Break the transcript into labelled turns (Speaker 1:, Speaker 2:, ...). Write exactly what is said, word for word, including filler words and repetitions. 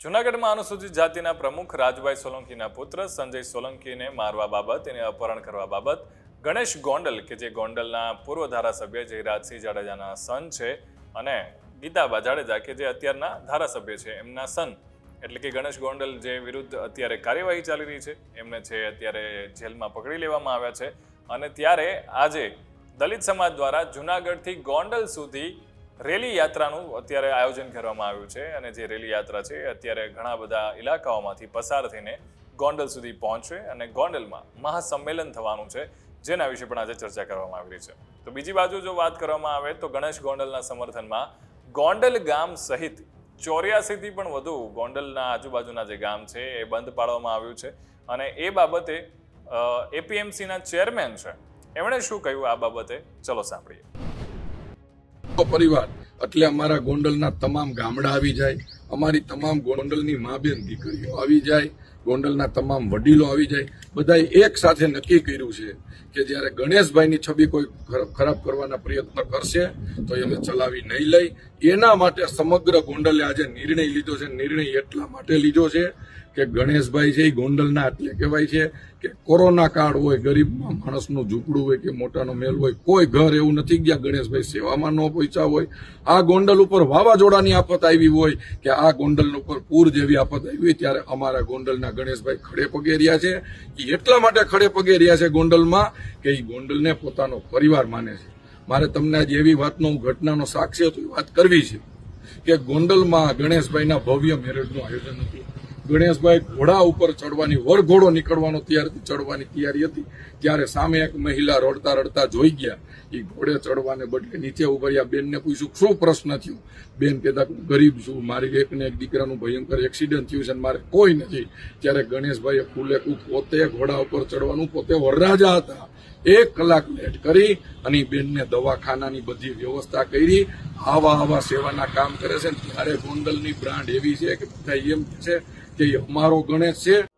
Speaker 1: જૂનાગઢમાં અનુસૂચિત જાતિના પ્રમુખ રાજભાઈ સોલંકીના પુત્ર સંજય સોલંકીને મારવા બાબત એને અપહરણ કરવા બાબત ગણેશ ગોંડલ કે જે ગોંડલના પૂર્વ ધારાસભ્ય જયરાજસિંહ જાડેજાના સન છે અને ગીતાબા જાડેજા કે જે અત્યારના ધારાસભ્ય છે એમના સન એટલે કે ગણેશ ગોંડલ જે વિરુદ્ધ અત્યારે કાર્યવાહી ચાલી રહી છે એમને છે અત્યારે જેલમાં પકડી લેવામાં આવ્યા છે અને ત્યારે આજે દલિત સમાજ દ્વારા જૂનાગઢથી ગોંડલ સુધી રેલી યાત્રાનું અત્યારે આયોજન કરવામાં આવ્યું છે અને જે રેલી યાત્રા છે અત્યારે ઘણા બધા ઇલાકાઓમાંથી પસાર થઈને ગોંડલ સુધી પહોંચશે અને ગોંડલમાં મહાસંમેલન થવાનું છે જેના વિશે પણ આજે ચર્ચા કરવામાં આવી રહી છે. તો બીજી બાજુ જો વાત કરવામાં આવે તો ગણેશ ગોંડલના સમર્થનમાં ગોંડલ ગામ સહિત ચોર્યાસી થી પણ વધુ ગોંડલના આજુબાજુના જે ગામ છે એ બંધ પાડવામાં આવ્યું છે અને એ બાબતે એપીએમસીના ચેરમેન છે એમણે શું કહ્યું આ બાબતે ચલો સાંભળીએ.
Speaker 2: પરિવાર એટલે અમારા ગોંડલના તમામ ગામડા આવી જાય, અમારી તમામ ગોંડલની મા બેન દીકરીઓ આવી જાય, ગોંડલના તમામ વડીલો આવી જાય. બધાએ એક સાથે નક્કી કર્યું છે કે જ્યારે ગણેશભાઈની છબી કોઈ ખરાબ કરવાના પ્રયત્ન કરશે તો અમે ચલાવી નહીં લઈ. એના માટે સમગ્ર ગોંડલે આજે નિર્ણય લીધો છે. નિર્ણય એટલા માટે લીધો છે કે ગણેશભાઈ છે એ ગોંડલના એટલે કહેવાય છે કે કોરોના કાળ હોય, ગરીબ માણસનું ઝૂંપડું હોય કે મોટાનો મેલ હોય, કોઈ ઘર એવું નથી ગયા ગણેશભાઈ સેવામાં ન પહોંચ્યા હોય. આ ગોંડલ ઉપર વાવાઝોડાની આફત આવી હોય કે આ ગોંડલ ઉપર પૂર જેવી આફત આવી હોય ત્યારે અમારા ગોંડલના ગણેશભાઈ ખડે પગે રહ્યા છે. એ એટલા માટે ખડે પગે રહ્યા છે ગોંડલમાં કે એ ગોંડલને પોતાનો પરિવાર માને છે. મારે તમને આજે એવી વાતનો ઘટનાનો સાક્ષી હતો એ વાત કરવી છે કે ગોંડલમાં ગણેશભાઈના ભવ્ય મેરેજનું આયોજન હતું. ગણેશભાઈ ઘોડા ઉપર ચડવાની વરઘોડો નીકળવાનો તૈયારી ચડવાની તૈયારી હતી ત્યારે સામે એક મહિલા રડતા રડતા જોઈ ગયા. એ ઘોડે ચડવાને બદલે નીચે ઉભર્યા. બેનને પૂછ્યું શું પ્રશ્ન થયું? બેન કહેતા ગરીબ છું, મારી એક ને એક દીકરાનું ભયંકર એક્સિડન્ટ થયું છે અને મારે કોઈ નથી. ત્યારે ગણેશભાઈએ ફૂલે પોતે ઘોડા ઉપર ચડવાનું પોતે વરરાજા હતા. એક કલાક લેટ કરી અને બેનને દવાખાનાની બધી વ્યવસ્થા કરી. આવા આવા સેવાના કામ કરે છે ત્યારે ગોંડલની બ્રાન્ડ એવી છે કે બધા એમ છે કે અમારો ગણેશ છે.